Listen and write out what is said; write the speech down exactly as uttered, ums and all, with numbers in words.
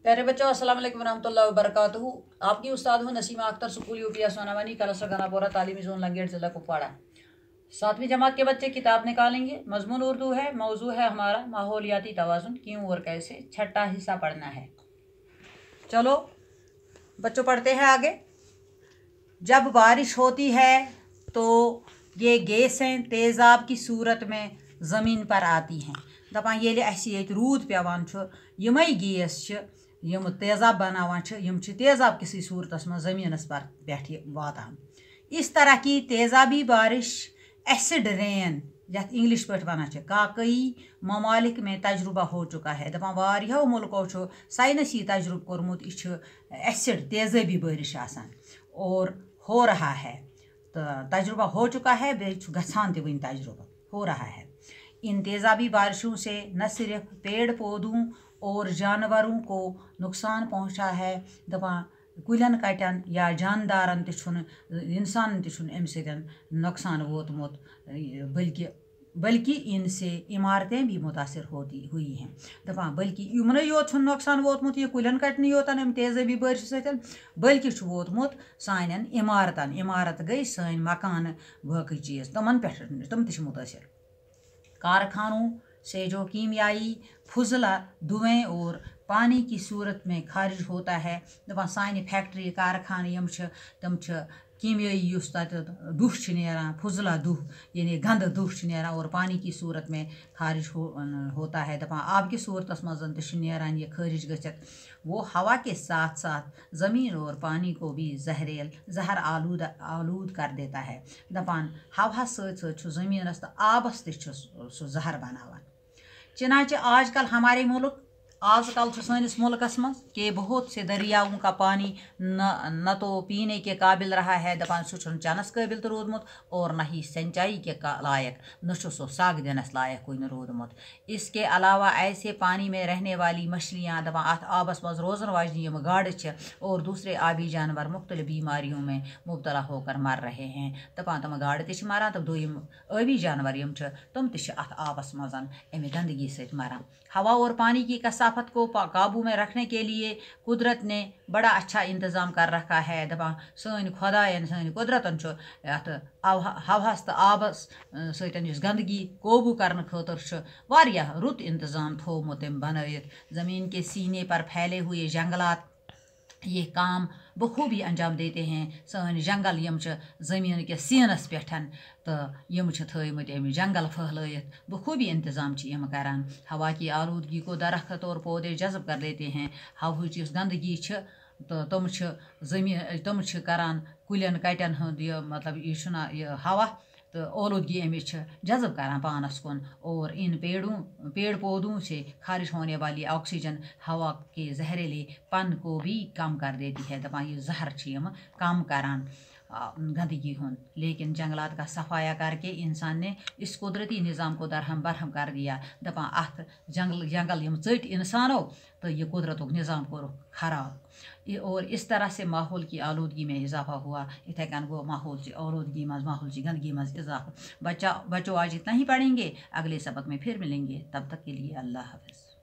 प्यारे बच्चों, अस्सलाम वालेकुम रहमतुल्लाहि व बरकातहू। आपकी उस्ताद हूँ Naseema Akhtar, school UP Sonawani, cluster Ganapora, तालीमी जोन लंगेट, जिला कुपवाड़ा। सातवीं जमात के बच्चे किताब निकालेंगे। मजमून उर्दू है। मौजू है हमारा माहौलियाती तवाज़ुन, क्यों और कैसे। छठा हिस्सा पढ़ना है। चलो बच्चों पढ़ते हैं आगे। जब बारिश होती है तो ये गैसें तेज़ाब की सूरत में ज़मीन पर आती हैं। दपान ये अस रूद पेवान यमै गैस यम तेज़ाब बनावान यम तेज़ाब किसी सूरत में ज़मीनस पर पे वातान। इस तरह की तेज़ाबी बारिश एसिड रेन यथ इंग्लिश पे वन काकई ममालिक में तजुर्बा हो चुका है। दपान वारियों मुल्कों साइंसी तजुर्ब कोर्मुत एसिड तेज़ाबी बारिश आसान और हो रहा है। तो तजुर्बा हो चुका है, बेच गसान ते वन तजुर्बा हो रहा है। इन तेज़ाबी बारिशों से न सिर्फ पेड़ पौधों और जानवरों को नुकसान पहुंचा है, दपान कुलन कटन या जानदारन तुन इंसान तुन अम नुकसान वोतमुत, बल्कि बल्कि इनसे इमारतें भी मुतासर होती हुई हैं। दपान बल्कि यमन योत नुकसान वोतमुत यह कुलन कटन योतन अम तेज़ाबी बारिश सतन, बल्कि वोतमुत सान इमारतन। इमारत गई सान मकान बाकी चीज़ तमन पे तम त मुतासर। कारखानों से जो कीमियाई फुजला धुएं और पानी की सूरत में खारिज होता है, दपान सानि फैक्ट्री कारखाने यम तम कीमियाई उस दुह नेरान, फुजला दुह यानी गंद दुह नेरान और पानी की सूरत में खारिज हो, होता है। दपान आब की सूरत मजन नेरान ये खारिज गछत, वो हवा के साथ साथ ज़मीन और पानी को भी जहरेल जहर आलूद आलूद कर देता है। दपान हवा सत ज़मीनस तो आबस तह जहर बनावान। चनाचे आजकल हमारे मुल्क आजकल सानिस मुल्कस मं कि बहुत से दरियाओं का पानी न न तो पीने के काबिल रहा है, दपान सह चनस काबिल तो रोदमुत और न ही सिंचाई के लायक, न सह साग दिनस लायक कोई न रोदमुत। इसके अलावा ऐसे पानी में रहने वाली मछलियाँ दपान अत आबस मज रोजन वाजन यम गाड़ और दूसरे आबी जानवर मुख्तलिफ बीमारियों में मुबतला होकर मर रहे हैं। दपान तम गाड़ त मरान, तो दोम आबी जानवर यम तम तथ आबस मजन अमे गंदगी सत मरान। हवा और पानी की कसाफत को काबू में रखने के लिए कुदरत ने बड़ा अच्छा इंतज़ाम कर रखा है। दपान सन खुदायन सन कुदरतन अत हवास तो आबस सतन गंदगी काबू करने खतर वारियाह रुत इंतज़ाम थोमुत बनवित। ज़मीन के सीने पर फैले हुए जंगलात ये काम बखूबी अंजाम देते हैं। सन जंगल यम ज़मीन के सीनस पे तो यम थमत अम जंगल फहलत बखूबी इंतज़ाम यम करान। हवा की आलूदगी को दरख्त और पौधे जज़ब कर लेते हैं। हवाच गंदगी तो तम ज़मीन तम करान कुलन कटन हंद मतलब यह हवा तो आलूदगी अमिच जज़ब करान पानस कुन, और इन पेड़ों पेड़ पौधों से खारिज होने वाली ऑक्सीजन हवा के जहरीले पन को भी कम कर देती है। दपान ये जहर यम कम करान गंदगी हूँ। लेकिन जंगलात का सफाया करके इंसान ने इस कुदरती निज़ाम को दरहम बरहम कर दिया। दपान अत जंगल जंगल यम चट इंसानों तो ये कुदरत निज़ाम को खराब, और इस तरह से माहौल की आलूदगी में इजाफा हुआ। इथे कन गो माहौल की आलूदगी मज माहौल की गंदगी मज इजाफा। बच्चा बच्चों आज इतना ही पढ़ेंगे, अगले सबक में फिर मिलेंगे। तब तक के लिए अल्लाह हाफ़िज़।